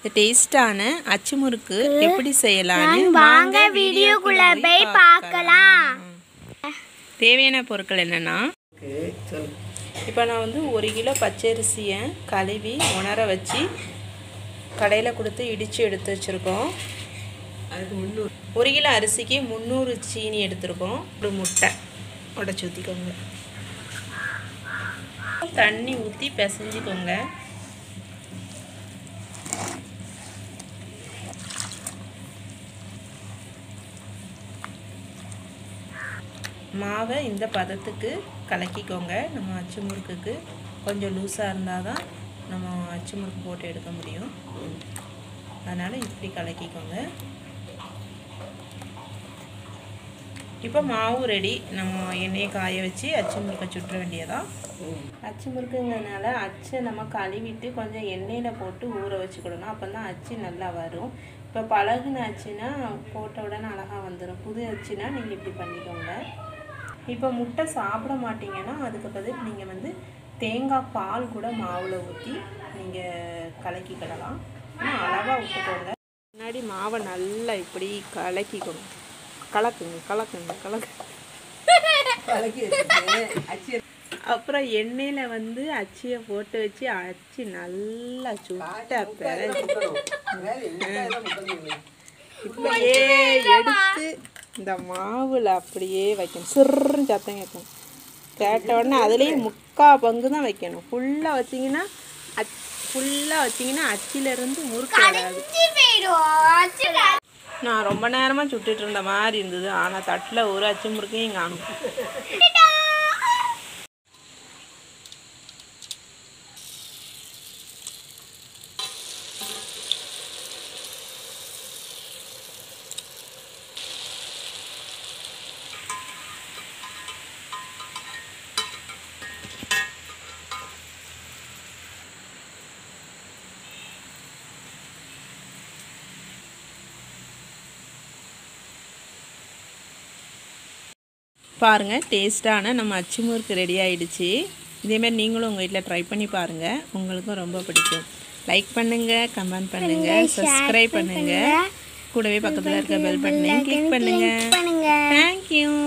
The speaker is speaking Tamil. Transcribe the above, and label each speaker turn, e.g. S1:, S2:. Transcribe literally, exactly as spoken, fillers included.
S1: டேஸ்டான அச்சு முறுக்கு எப்படி செய்யலாம்னு
S2: வாங்க வீடியோக்குள்ள போய் பார்க்கலாம்.
S1: தேவையான பொருட்கள் என்னன்னா, இப்போ நான் வந்து ஒரு கிலோ பச்சரிசியை கழுவி உணர வச்சு கடையில் கொடுத்து இடித்து எடுத்து வச்சுருக்கோம். அதுக்கு முந்நூறு ஒரு கிலோ அரிசிக்கு முந்நூறு சீனி எடுத்துருக்கோம். ஒரு முட்டை உடச்சி ஊற்றிக்கோங்க. தண்ணி ஊற்றி பிசைஞ்சிக்கோங்க. மாவை இந்த பதத்துக்கு கலக்கிக்கோங்க. நம்ம அச்சு முறுக்குக்கு கொஞ்சம் லூஸாக இருந்தால் தான் நம்ம அச்சு முறுக்கு போட்டு எடுக்க முடியும். அதனால் இப்படி கலக்கிக்கோங்க. இப்போ மாவு ரெடி. நம்ம எண்ணெயை காய வச்சு அச்சு முறுக்கை சுற்ற வேண்டியதான். அச்சு முறுக்குங்கிறதுனால அச்சை நம்ம கழுவிட்டு கொஞ்சம் எண்ணெயில் போட்டு ஊற வச்சுக்கிடணும். அப்போ தான் அச்சு நல்லா வரும். இப்போ பழகுன அச்சுன்னா போட்ட உடனே அழகாக வந்துடும். புது அச்சுன்னா நீங்கள் இப்படி பண்ணிக்கோங்க. இப்போ முட்டை சாப்பிட மாட்டிங்கன்னா அதுக்கு பதில் நீங்கள் வந்து தேங்காய் பால் கூட மாவில் ஊற்றி நீங்கள் கலக்கிக்கிடலாம். ஆனால் அளவாக விட்டுக்கோங்க. முன்னாடி மாவை நல்லா இப்படி கலக்கிக்கோங்க. கலக்குங்க கலக்குங்க கலக்கு கலக்கி அச்சு. அப்புறம் எண்ணெயில் வந்து அச்சியை போட்டு வச்சு அச்சு நல்லா சுட்ட பிறகு இப்படியே எடுத்து இந்த மாவில் அப்படியே வைக்கணும். சிறுன்னு சத்தம் கேட்கணும். கேட்ட உடனே அதுலேயும் முக்கால் பங்கு தான் வைக்கணும். ஃபுல்லாக வச்சிங்கன்னா அச் ஃபுல்லாக வச்சிங்கன்னா அச்சிலேருந்து முறுக்கு வராது. நான் ரொம்ப நேரமாக சுட்டுட்டு இருந்த மாதிரி இருந்தது. ஆனால் தட்டில் ஒரு அச்சு முறுக்கையும் காணும். பாருங்கள், டேஸ்ட்டான நம்ம அச்சு முறுக்கு ரெடி ஆகிடுச்சு. இதேமாதிரி நீங்களும் உங்கள் வீட்டில் ட்ரை பண்ணி பாருங்கள். உங்களுக்கும் ரொம்ப பிடிக்கும். லைக் பண்ணுங்கள், கமெண்ட் பண்ணுங்கள், சப்ஸ்கிரைப் பண்ணுங்கள். கூடவே பக்கத்தில் இருக்க பெல் பட்டனையும் கிளிக் பண்ணுங்கள். தேங்க்யூ.